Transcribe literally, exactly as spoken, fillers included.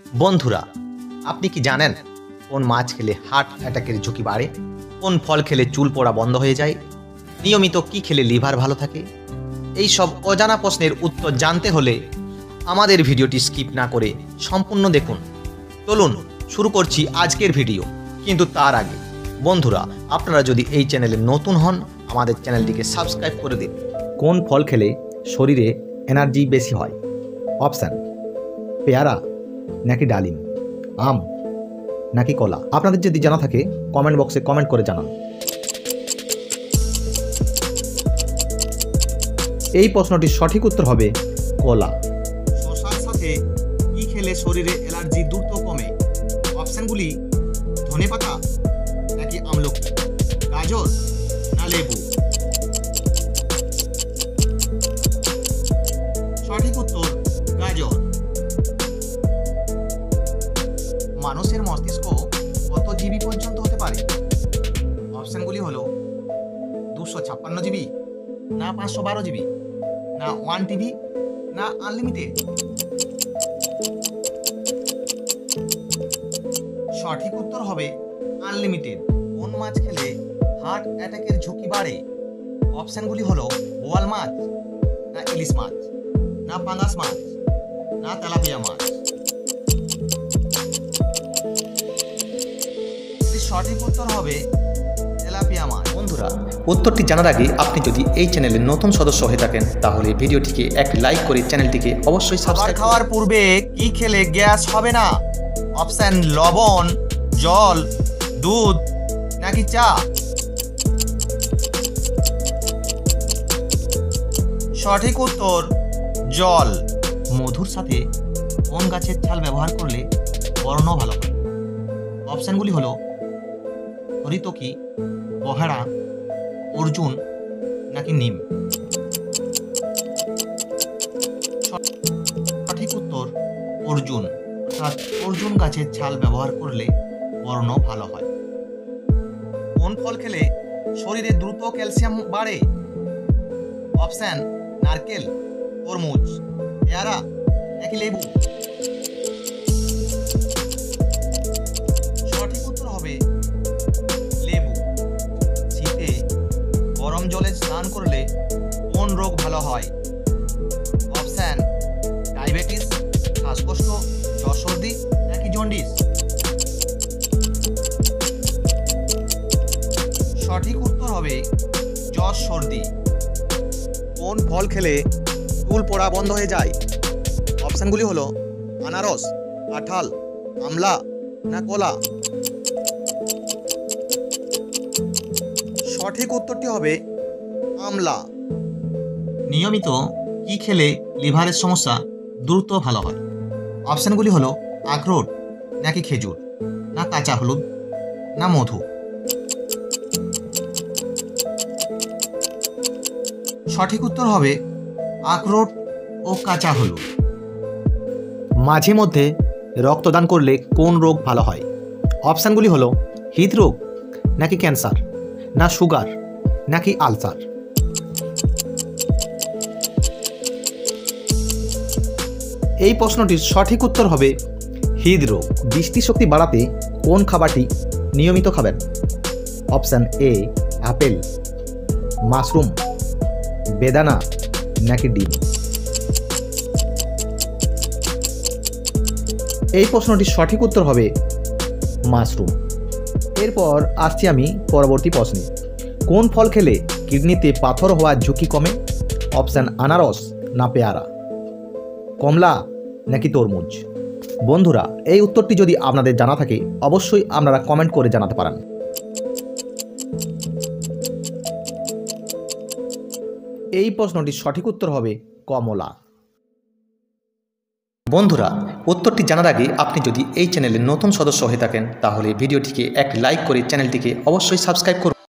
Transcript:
বন্ধুরা, আপনি কি জানেন কোন মাছ খেলে হার্ট অ্যাটাকের ঝুঁকি বাড়ে? কোন ফল খেলে চুল পড়া বন্ধ হয়ে যায়? নিয়মিত কি খেলে লিভার ভালো থাকে? এই সব অজানা প্রশ্নের উত্তর জানতে হলে আমাদের ভিডিওটি স্কিপ না করে সম্পূর্ণ দেখুন। চলুন শুরু করছি আজকের ভিডিও। কিন্তু তার আগে বন্ধুরা, আপনারা যদি এই চ্যানেলে নতুন হন, আমাদের চ্যানেলটিকে সাবস্ক্রাইব করে দিন। কোন ফল খেলে শরীরে এনার্জি বেশি হয়? অপশান: পেয়ারা নাকি ডালিম, আম নাকি কলা? আপনাদের যদি জানা থাকে কমেন্ট বক্সে কমেন্ট করে জানান। এই প্রশ্নটির সঠিক উত্তর হবে কলা। শসার সাথে কি খেলে শরীরে অ্যালার্জি দ্রুত কমে? অপশনগুলি: ধনেপাতা নাকি আমলকি, গাজর না লেবু? সঠিক উত্তর গাজর। মানুষের মস্তিষ্ক কত জিবি পর্যন্ত হতে পারে? অপশনগুলি হলো দুশো ছাপ্পান্ন জিবি না পাঁচশো বারো জিবি না ওয়ান টিবি না আনলিমিটেড? সঠিক উত্তর হবে আনলিমিটেড। কোন মাছ খেলে হার্ট অ্যাটাকের ঝুঁকি বাড়ে? অপশনগুলি হলো বোয়াল মাছ না ইলিশ মাছ না পাঙ্গাস মাছ না তেলাপিয়া মাছ? সঠিক উত্তর হবে তেলাপিয়া মাছ। বন্ধুরা, উত্তরটি জানার আগে আপনি যদি এই চ্যানেলের নতুন সদস্য হয়ে থাকেন তাহলে ভিডিওটিকে এক লাইক করে চ্যানেলটিকে অবশ্যই সাবস্ক্রাইব। খাওয়ার পূর্বে কি খেলে গ্যাস হবে না? অপশন: লবণ, জল, দুধ নাকি চা? সঠিক উত্তর জল। মধুর সাথে কোন গাছের ছাল ব্যবহার করলে বর্ণ ভালো হয়? অপশনগুলি হলো হরিতকি, বহেড়া, অর্জুন নাকি নিম? সঠিক উত্তর অর্জুন। অর্থাৎ অর্জুন গাছের ছাল ব্যবহার করলে বর্ণ ভালো হয়। কোন ফল খেলে শরীরে দ্রুত ক্যালসিয়াম বাড়ে? অপশন: নারকেল, তরমুজ, পেয়ারা নাকি লেবু? সঠিক উত্তর হবে লেবু। শীতে গরম জলে স্নান করলে কোন রোগ ভালো হয়? অপশন: ডায়াবেটিস, শ্বাসকষ্ট, জ্বর সর্দি নাকি জন্ডিস? সঠিক উত্তর হবে জ্বর সর্দি। কোন ফল খেলে চুল পড়া বন্ধ হয়ে যায়? অপশনগুলি হলো আনারস, কাঁঠাল, আমলা না কলা? সঠিক উত্তরটি হবে আমলা। নিয়মিত কি খেলে লিভারের সমস্যা দ্রুত ভালো হয়? অপশনগুলি হলো আখরোট নাকি খেজুর না কাঁচা হলুদ না মধু? সঠিক উত্তর হবে আখরোট ও কাঁচা হলুদ। মাঝে মধ্যে রক্তদান করলে কোন রোগ ভালো হয়? অপশানগুলি হলো হৃদরোগ নাকি ক্যান্সার না সুগার নাকি আলসার? এই প্রশ্নটির সঠিক উত্তর হবে হৃদরোগ। দৃষ্টিশক্তি বাড়াতে কোন খাবারটি নিয়মিত খাবেন? অপশান: এ আপেল, মাশরুম, বেদানা নাকি ডিম? এই প্রশ্নটির সঠিক উত্তর হবে মাশরুম। এরপর আসছি আমি পরবর্তী প্রশ্নে। কোন ফল খেলে কিডনিতে পাথর হওয়ার ঝুঁকি কমে? অপশান: আনারস না পেয়ারা, কমলা নাকি তরমুজ? বন্ধুরা, এই উত্তরটি যদি আপনাদের জানা থাকে অবশ্যই আপনারা কমেন্ট করে জানাতে পারেন। এই প্রশ্নটির সঠিক উত্তর হবে কমলা। বন্ধুরা, উত্তরটি জানার আগে আপনি যদি এই চ্যানেলের নতুন সদস্য হয়ে থাকেন তাহলে ভিডিওটিকে এক লাইক করে চ্যানেলটিকে অবশ্যই সাবস্ক্রাইব করুন।